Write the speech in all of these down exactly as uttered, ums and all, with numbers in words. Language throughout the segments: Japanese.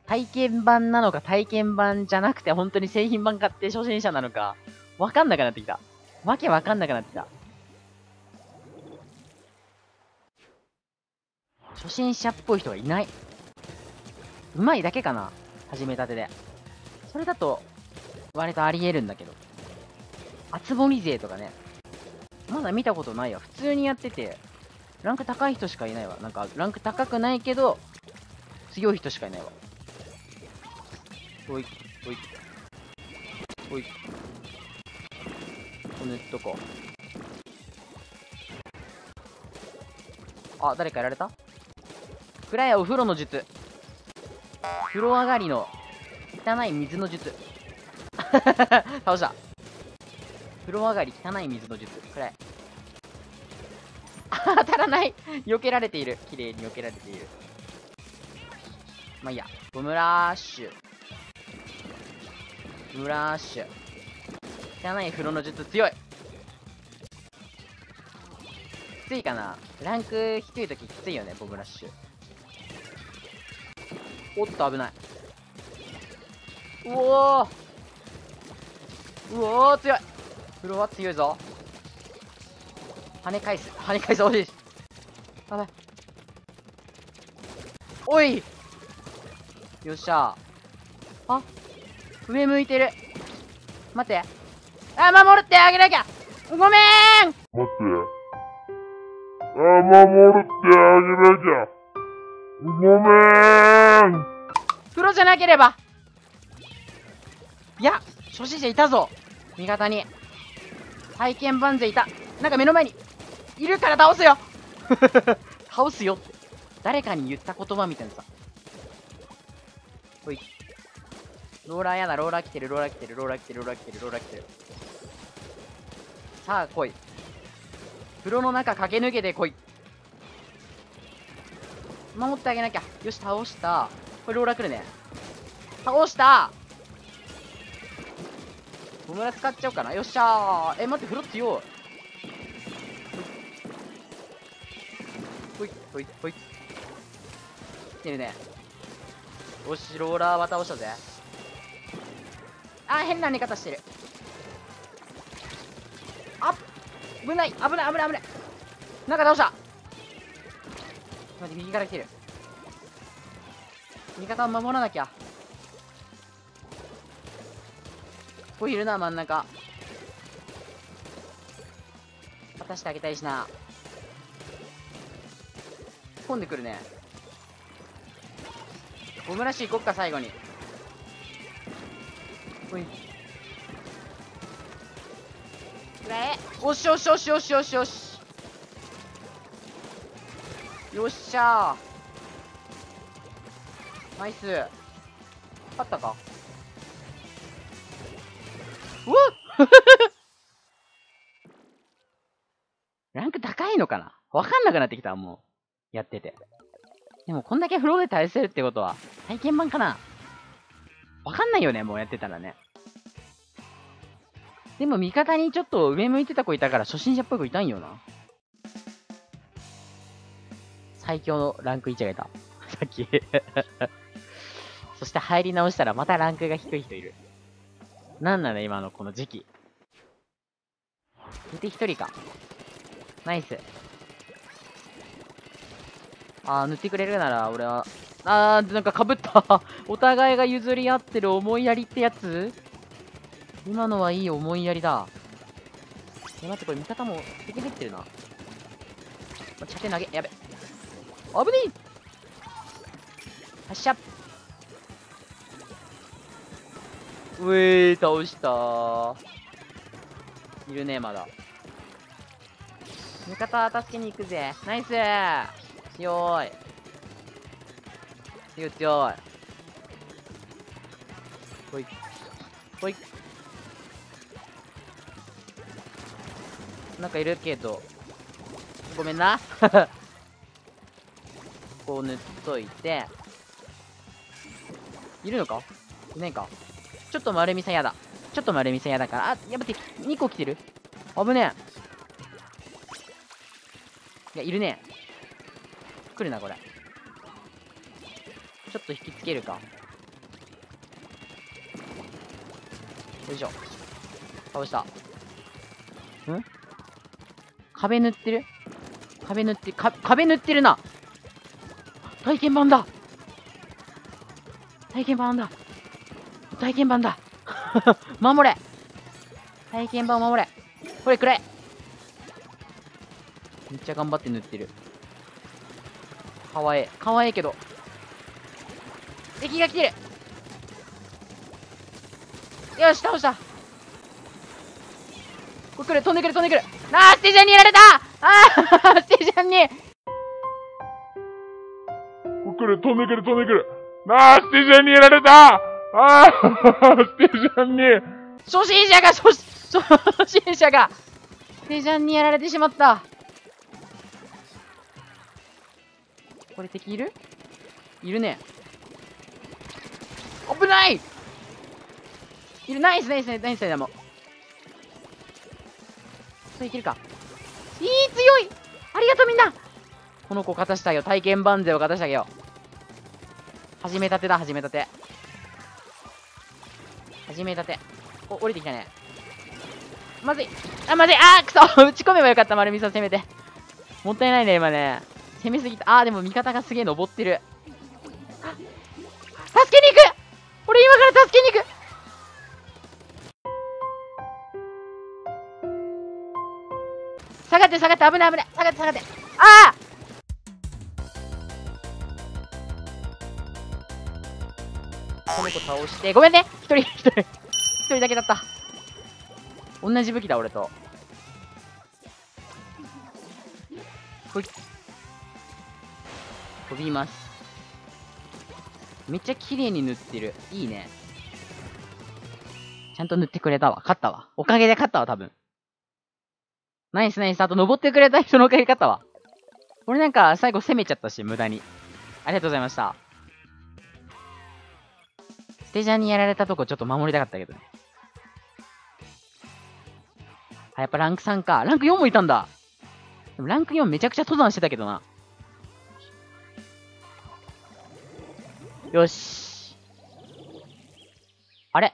体験版なのか体験版じゃなくて本当に製品版買って初心者なのか、わかんなくなってきた。わけわかんなくなってきた。初心者っぽい人がいない。うまいだけかな、始めたてで。それだと、割とあり得るんだけど。あつぼみ勢とかね。まだ見たことないわ。普通にやってて、ランク高い人しかいないわ。なんか、ランク高くないけど、強い人しかいないわ。おい、おい。おい。塗っとこう。あ、誰かやられた？くらやお風呂の術。風呂上がりの汚い水の術。倒した。風呂上がり汚い水の術。くらえ。当たらない。避けられている。綺麗に避けられている。まあいいや。ボムラッシュ。ボムラッシュ。汚い風呂の術強い。きついかな。ランク低いとききついよね、ボムラッシュ。おっと危ない。うおーうおー強い。風呂は強いぞ。跳ね返す。跳ね返す。おいしい。やばい。おいよっしゃ。あ、上向いてる。待って。あ、守ってあげなきゃ。ごめん。待って。あ、守ってあげなきゃ。ごめん。風呂じゃなければ。いや、初心者いたぞ。味方に。体験版勢いた。なんか目の前にいるから倒すよ。倒すよって。誰かに言った言葉みたいなさ。ほい。ローラーやだ、ローラー来てる、ローラー来てる、ローラー来てる、ローラー来てる、ローラー来てる。さあ、来い。風呂の中駆け抜けてこい。守ってあげなきゃ。よし、倒した。これローラー来るね。倒した。ボムラ使っちゃおうかな。よっしゃー。え、待って、風呂強い。ほい、ほい、ほい。来てるね。よし、ローラーは倒したぜ。あー、変な寝方してる。あっ危ない、危ない、危ない、危ない。なんか倒した。待って、右から来てる。味方を守らなきゃ。ここいるな、真ん中。渡してあげたいしな。混んでくるね。ボムラッシュ行こっか、最後に。ほい。くらえ。おしよしよしよしよしよし。よっしゃー。ナイス。勝ったか。うわっランク高いのかな、わかんなくなってきた、もう。やってて。でもこんだけフローで耐せるってことは、体験版かな、わかんないよね、もうやってたらね。でも味方にちょっと上向いてた子いたから初心者っぽい子いたんよな。最強のランクいちがいた。さっき。そして入り直したらまたランクが低い人いる。なんなの今のこの時期。見て一人か。ナイス。あー、塗ってくれるなら俺は。あー、なんか被った。お互いが譲り合ってる思いやりってやつ。今のはいい思いやりだ。え、待って、これ味方も敵入ってるな。射程投げ、やべ。危ねえ。発射。うえー、倒したー。いるね、まだ。味方助けに行くぜ。ナイスー。強い。強い強い。ほい。ほい。なんかいるけど。ごめんな。こう塗っといて。いるのかいないか。ちょっと丸見せやだ。ちょっと丸見せやだから。あ、やばって、にこ来てる。危ねえ。いや、いるね。来るな、これ。ちょっと引きつけるか。 よいしょ。倒した。ん壁塗ってる壁塗ってか、壁塗ってるな。体験版だ。体験版だ。体験版だ。守れ。体験版を守れ。これくれ。めっちゃ頑張って塗ってる。かわええ。かわええけど。敵が来てる。よし、倒した。これ来る、飛んでくる、飛んでくる。あー、ステージャンにやられた。あー、ステージャンに。 これ来る、飛んでくる、飛んでくる。あー、ステージャンにやられた。あー、ステージャンに。 初心者が、初、初心者が、ステージャンにやられてしまった。これ敵いるいるね。危ない。いる、ナイスナイスナイスナイスでも。それいけるか。いい、強い。ありがとうみんな。この子勝たしてあげよう。体験万歳を勝たしてあげよう。始めたてだ、始めたて。始めたて。お、降りてきたね。まずい。あ、まずい。あー、くそ。打ち込めばよかった、丸みさん攻めて。もったいないね、今ね。攻めすぎた。あー、でも味方がすげえ登ってる。助けに行く。俺今から助けに行く。下がって下がって、危ない危ない。下がって下がって。ああ、この子倒して、ごめんね。一人一人一人だけだった。同じ武器だ俺と。ほい、飛びます。めっちゃ綺麗に塗ってる。いいね。ちゃんと塗ってくれたわ。勝ったわ。おかげで勝ったわ、多分。ナイスナイス。あと登ってくれた人のおかげ勝ったわ。俺なんか最後攻めちゃったし、無駄に。ありがとうございました。ステージャーにやられたとこちょっと守りたかったけどね。あ、やっぱランクさんか。ランクよんもいたんだ。でもランクよんめちゃくちゃ登山してたけどな。よし。あれ、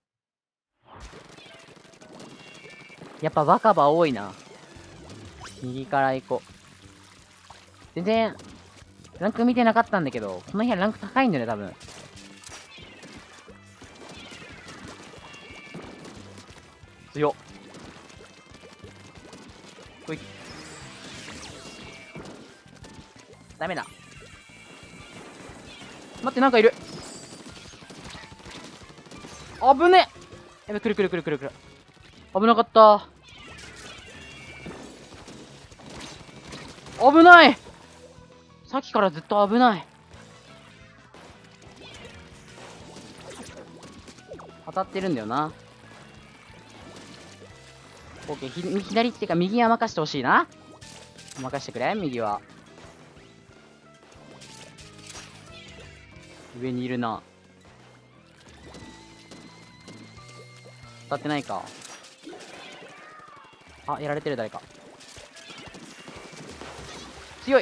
やっぱ若葉多いな。右から行こう。全然、ランク見てなかったんだけど、この部屋ランク高いんだよね、多分。強っ。ほい。ダメだ。待って、なんかいる。危ねえ。やべ、くるくるくるくるくる。危なかった。危ない。さっきからずっと危ない。当たってるんだよな。オッケー、ひ左っていうか右は任してほしいな。任してくれ、右は。上にいるな。当たってないか。あ、やられてる、誰か。強い。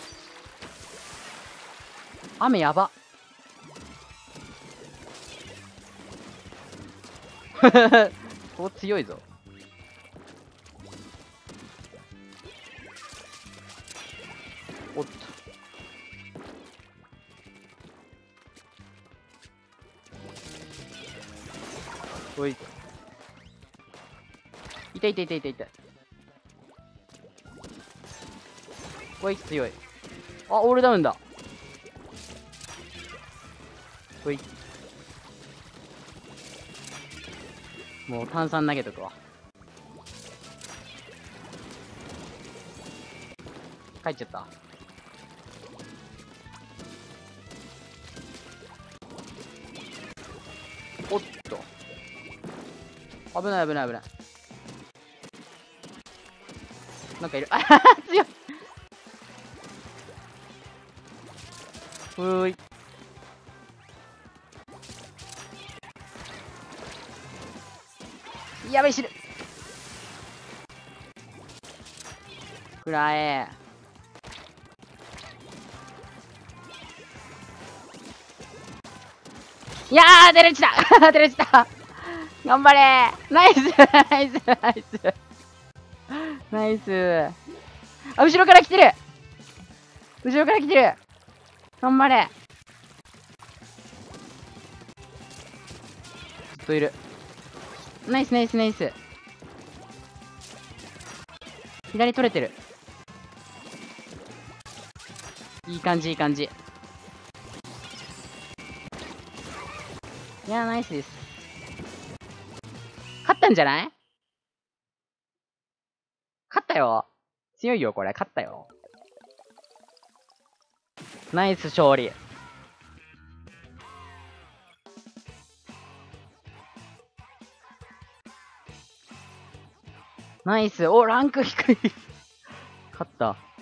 雨やば。ここ強いぞ。おっと。おい。痛い痛い痛い痛い痛い。こいつ強い。あ、オールダウンだ。ほい。もう炭酸投げとくわ。帰っちゃった。おっと。危ない危ない危ない。なんかいる。あはは、強い。ふーい。やべえ、死ぬ。くらえ。いやー、出れちた出れちた頑張れナイスナイスナイスナイス。あ、後ろから来てる後ろから来てる頑張れ。ずっといる。ナイスナイスナイス。左取れてる。いい感じいい感じ。いやーナイスです。勝ったんじゃない？勝ったよ。強いよこれ。勝ったよ。ナイス勝利。ナイス。お、ランク低い。勝った。